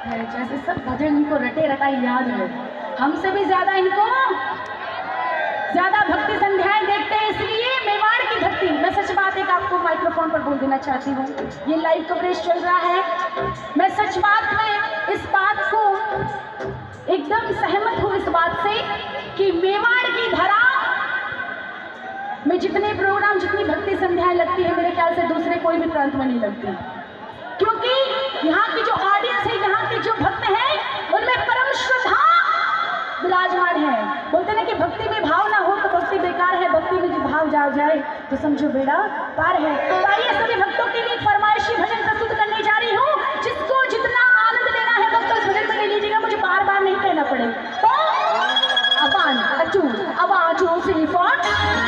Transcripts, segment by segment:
है, जैसे सब भजन इनको रटे रटाई याद है। हमसे भी ज्यादा इनको ज्यादा भक्ति संध्याएं देखते हैं, इसलिए मेवाड़ की भक्ति। मैं सच बात एक आपको माइक्रोफोन पर बोल देना चाहती हूँ, ये लाइव कवरेज चल रहा है। मैं सच बात में इस बात को एकदम सहमत हूँ इस बात से कि मेवाड़ की धरा में जितने प्रोग्राम, जितनी भक्ति संध्याएं लगती है, मेरे ख्याल से दूसरे कोई भी प्रांत में नहीं लगती, क्योंकि यहाँ की जो ऑडियंस है, यहाँ के जो भक्त हैं, उनमें परम श्रद्धा विराजमान है। बोलते ना कि भक्ति में भाव ना हो तो भक्ति बेकार है, भक्ति में जो भाव जा जाए तो समझो बेड़ा पार है। तो आइए सभी भक्तों के लिए फरमाइशी भजन प्रस्तुत करने जा रही हूँ। जिसको जितना आनंद लेना है भक्त उस भजन में ले लीजिएगा, मुझे बार बार नहीं कहना पड़े। तो अबान अचू अबाचू श्री फॉट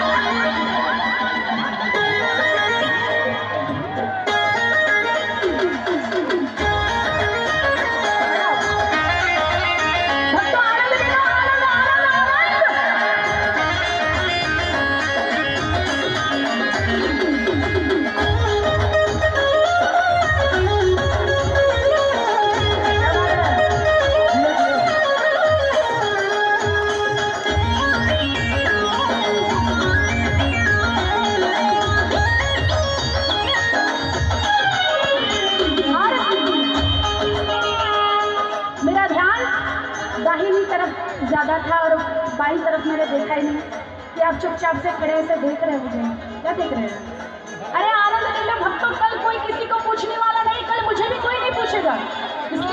ज़्यादा था और बाई तरफ मैंने देखा ही नहीं कि आप चुपचाप से खड़े से देख रहे हो। मुझे क्या देख रहे हैं? अरे आनंद ले लो भक्तों, कल कोई किसी को पूछने वाला नहीं, कल मुझे भी कोई नहीं पूछेगा।